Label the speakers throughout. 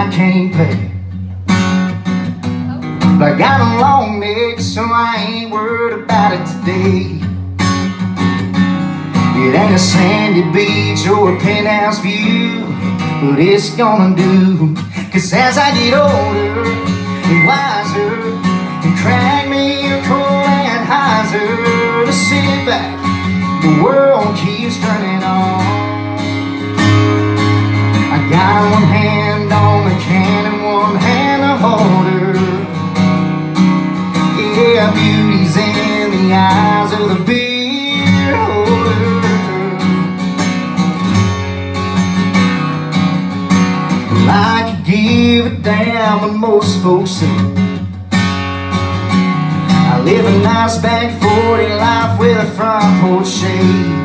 Speaker 1: I can't pay. But I got a long neck, so I ain't worried about it today. It ain't a sandy beach or a penthouse view, but it's gonna do. Cause as I get older and wiser, and crack me a cold and hyzer, to sit back, the world keeps turning on. I got one hand on the can and one hand to hold her. Yeah, beauty's in the eyes of the beer holder. Well, I could give a damn what most folks say. I live a nice back 40 life with a front porch shade.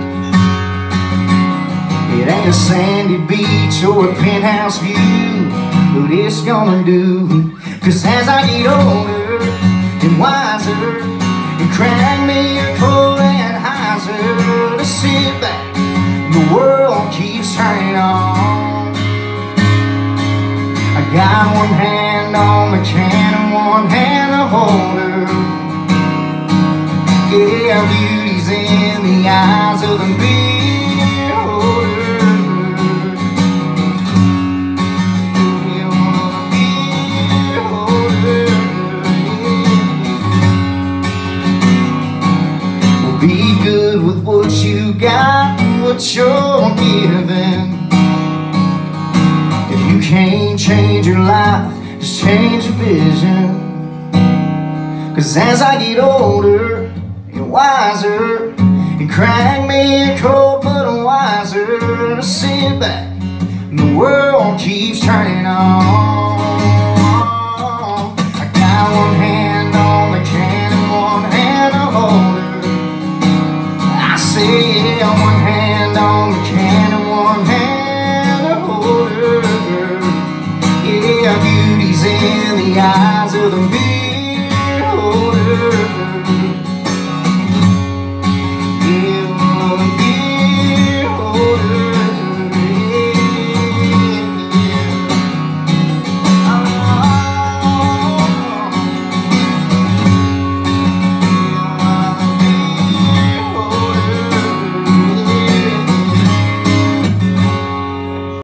Speaker 1: It ain't a sandy beach or a penthouse view, but it's gonna do. Cause as I get older and wiser, and crack me a cold and hyzer, to sit back, the world keeps turning on. I got one hand on the can and one hand to hold her. Yeah, beauty's in the eyes of the beer holder. Be good with what you got and what you're giving. If you can't change your life, just change your vision. Cause as I get older and wiser, and crack me a cold but I'm wiser, to sit back and the world keeps turning on. I got one hand on the can and one hand to hold her. Yeah, one hand on the can and one hand to hold her. Yeah, beauty's in the eyes of the beer.